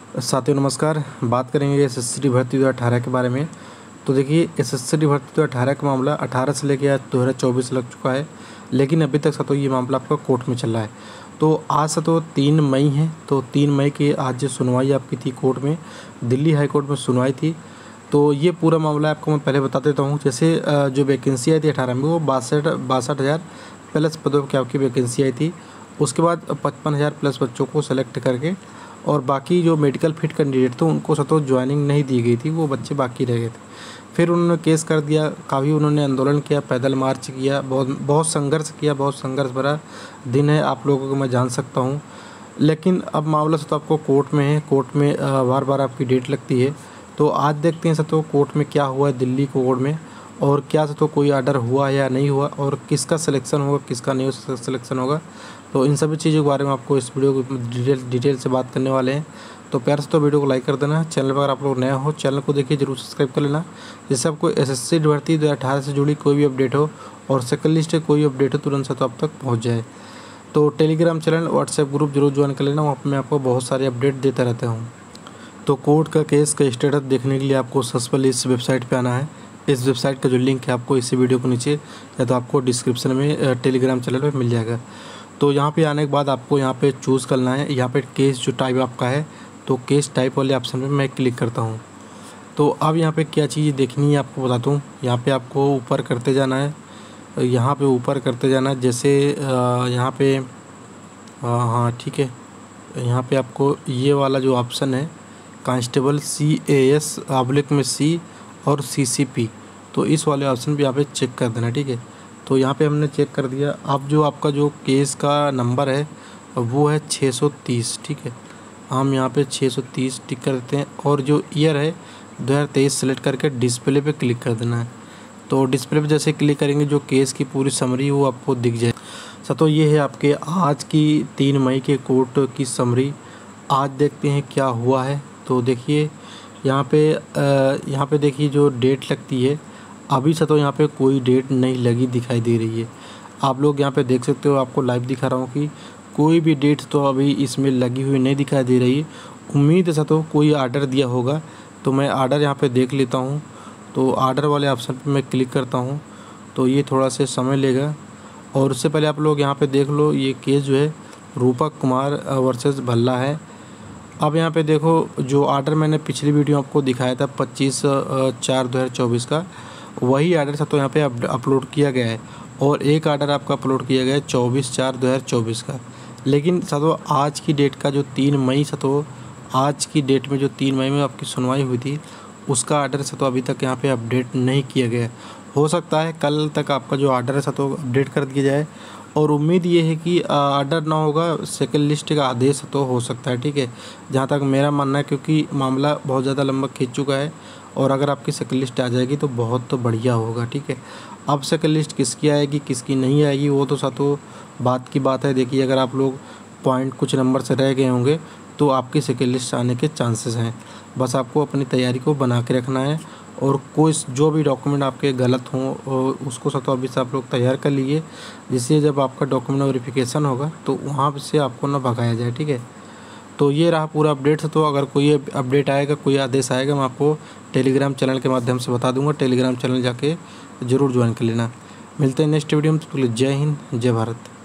साथियों नमस्कार। बात करेंगे एसएससी भर्ती 2018 के बारे में। तो देखिए एसएससी भर्ती 2018 का मामला 18 से लेकर 2024 लग चुका है, लेकिन अभी तक साथियों ये मामला आपका कोर्ट में चल रहा है। तो आज साथियों 3 मई है, तो 3 मई की आज सुनवाई आपकी थी कोर्ट में, दिल्ली हाई कोर्ट में सुनवाई थी। तो ये पूरा मामला आपको मैं पहले बता देता हूँ। जैसे जो वैकेंसी आई थी 18 में, वो 62,000 प्लस पदों की आपकी वैकेंसी आई थी। उसके बाद 55,000 प्लस बच्चों को सेलेक्ट करके, और बाकी जो मेडिकल फिट कैंडिडेट थे उनको साथियों ज्वाइनिंग नहीं दी गई थी, वो बच्चे बाकी रह गए थे। फिर उन्होंने केस कर दिया, काफ़ी उन्होंने आंदोलन किया, पैदल मार्च किया, बहुत संघर्ष किया, बहुत संघर्ष भरा दिन है, आप लोगों को मैं जान सकता हूँ। लेकिन अब मामला साथियों आपको कोर्ट में है, कोर्ट में बार बार आपकी डेट लगती है। तो आज देखते हैं साथियों कोर्ट में क्या हुआ है, दिल्ली कोर्ट में, और क्या साथियों कोई आर्डर हुआ या नहीं हुआ, और किसका सिलेक्शन होगा किसका नहीं सिलेक्शन होगा। तो इन सभी चीज़ों के बारे में आपको इस वीडियो को डिटेल से बात करने वाले हैं। तो प्यार से तो वीडियो को लाइक कर देना, चैनल पर अगर आप लोग नए हो चैनल को देखिए जरूर सब्सक्राइब कर लेना, जिससे आपको एसएससी भर्ती 2018 से जुड़ी कोई भी अपडेट हो और सेकंड लिस्ट कोई भी अपडेट हो तुरंत से तो आप तक पहुँच जाए। तो टेलीग्राम चैनल, व्हाट्सएप ग्रुप जरूर ज्वाइन कर लेना, वहाँ पर मैं आपको बहुत सारे अपडेट देता रहता हूँ। तो कोर्ट का केस का स्टेटस देखने के लिए आपको सबसे पहले इस वेबसाइट पर आना है। इस वेबसाइट का जो लिंक है आपको इसी वीडियो को नीचे या तो आपको डिस्क्रिप्शन में टेलीग्राम चैनल पर मिल जाएगा। तो यहाँ पे आने के बाद आपको यहाँ पे चूज़ करना है, यहाँ पे केस जो टाइप आपका है, तो केस टाइप वाले ऑप्शन पे मैं क्लिक करता हूँ। तो अब यहाँ पे क्या चीज़ देखनी है आपको बताता हूँ। यहाँ पे आपको ऊपर करते जाना है, यहाँ पे ऊपर करते जाना है। जैसे यहाँ पे हाँ ठीक है, यहाँ पे आपको ये वाला जो ऑप्शन है कांस्टेबल CAS में C और CCP, तो इस वाले ऑप्शन पे यहाँ पे चेक कर देना, ठीक है। तो यहाँ पे हमने चेक कर दिया। अब जो आपका जो केस का नंबर है वो है 630, ठीक है। हम यहाँ पे 630 टिक कर देते हैं, और जो ईयर है 2023 सेलेक्ट करके डिस्प्ले पे क्लिक कर देना है। तो डिस्प्ले पे जैसे क्लिक करेंगे जो केस की पूरी समरी वो आपको दिख जाए। तो ये है आपके आज की 3 मई के कोर्ट की समरी। आज देखते हैं क्या हुआ है। तो देखिए यहाँ पे देखिए जो डेट लगती है, अभी से तो यहाँ पे कोई डेट नहीं लगी दिखाई दे रही है। आप लोग यहाँ पे देख सकते हो, आपको लाइव दिखा रहा हूँ कि कोई भी डेट तो अभी इसमें लगी हुई नहीं दिखाई दे रही है। उम्मीद है तो कोई आर्डर दिया होगा, तो मैं आर्डर यहाँ पे देख लेता हूँ। तो आर्डर वाले ऑप्शन पे मैं क्लिक करता हूँ, तो ये थोड़ा सा समय लेगा। और उससे पहले आप लोग यहाँ पर देख लो, ये केस जो है रूपक कुमार वर्सेस भल्ला है। अब यहाँ पे देखो जो आर्डर मैंने पिछली वीडियो आपको दिखाया था 25/4/2024 का, वही आर्डर साथियों यहाँ पे अपलोड किया गया है। और एक आर्डर आपका अपलोड किया गया है 24/4/2024 का। लेकिन साथियों आज की डेट का जो 3 मई साथियों, आज की डेट में जो 3 मई में आपकी सुनवाई हुई थी, उसका आर्डर साथियों अभी तक यहाँ पे अपडेट नहीं किया गया है। हो सकता है कल तक आपका जो आर्डर है साथियों अपडेट कर दिया जाए, और उम्मीद ये है कि आर्डर ना होगा, सेकंड लिस्ट का आदेश तो हो सकता है, ठीक है। जहाँ तक मेरा मानना है, क्योंकि मामला बहुत ज़्यादा लंबा खींच चुका है, और अगर आपकी सेकंड लिस्ट आ जाएगी तो बहुत तो बढ़िया होगा, ठीक है। अब सेकंड लिस्ट किसकी आएगी किसकी नहीं आएगी वो तो साथियों बात की बात है। देखिए अगर आप लोग पॉइंट कुछ नंबर से रह गए होंगे तो आपकी सेकंड लिस्ट आने के चांसेस हैं। बस आपको अपनी तैयारी को बना के रखना है, और कोई जो भी डॉक्यूमेंट आपके गलत हों उसको साथियों अभी से आप लोग तैयार कर लीजिए, जिससे जब आपका डॉक्यूमेंट वेरिफिकेशन होगा तो वहाँ से आपको ना भगाया जाए, ठीक है। तो ये रहा पूरा अपडेट। तो अगर कोई अपडेट आएगा, कोई आदेश आएगा, मैं आपको टेलीग्राम चैनल के माध्यम से बता दूंगा। टेलीग्राम चैनल जाके ज़रूर ज्वाइन कर लेना। मिलते हैं नेक्स्ट वीडियो में, तो जय हिंद जय भारत।